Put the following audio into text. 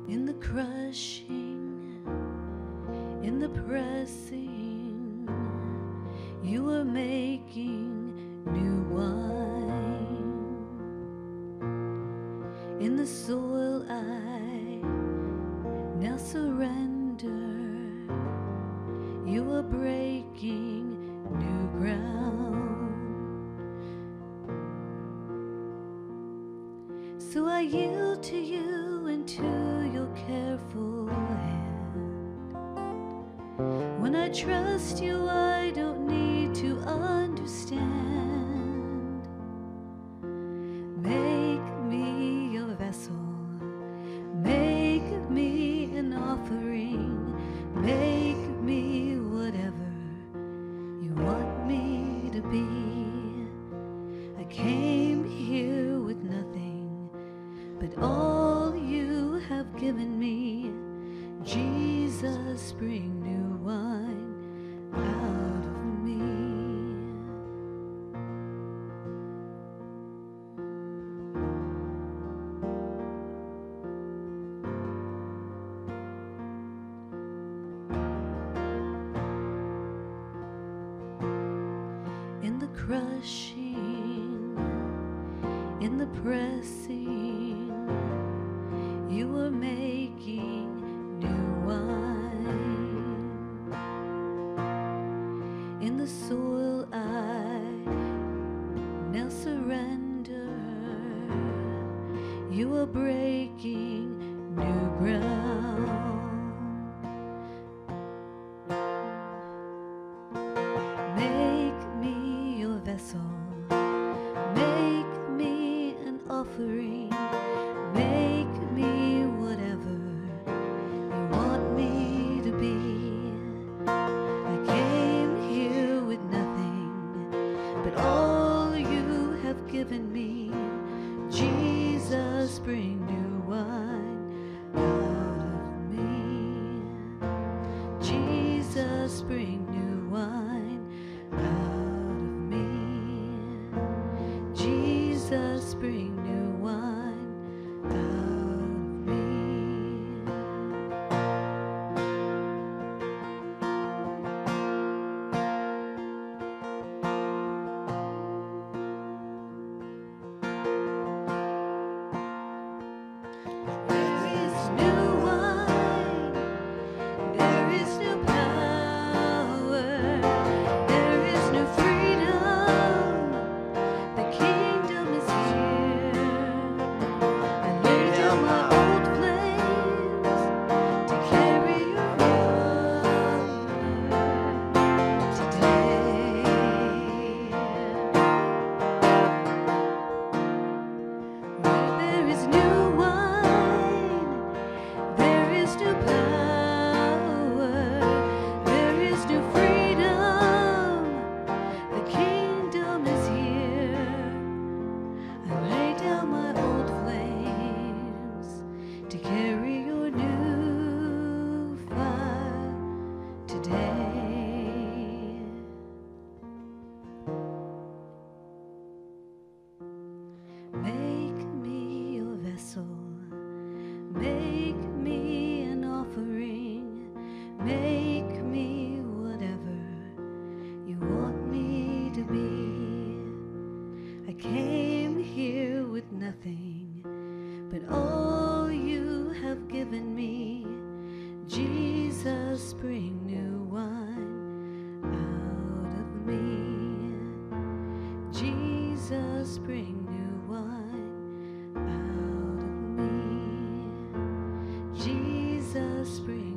In the crushing, in the pressing, you are making new wine. In the soil I now surrender, you are breaking new ground. So I yield to you and to your careful hand. When I trust you, I don't need to understand. Make me a vessel, make me an offering, make me whatever you want me to be. I came here with nothing, but all you have given me. Jesus, bring new wine out of me. In the crushing, in the pressing, you are making new wine. In the soil I now surrender, you are breaking new ground. Make me your vessel, make me an offering, make me whatever you want me to be. I came here with nothing, but all you have given me. Jesus, bring new wine out of me. Jesus, bring new wine out of me. Jesus, bring new wine out of me. There is new wine, there is new power, there is new freedom. The kingdom is here. I lay down my old flames to carry your word today. Where there is new wine, there is new power, there is new freedom. The kingdom is here. I lay down my old flames to carry your new fire today. Make me your vessel, make me an offering, make me whatever you want me to be. I came here with nothing, but all you have given me. Jesus, bring new wine out of me. Jesus, bring new wine out of me. Jesus, bring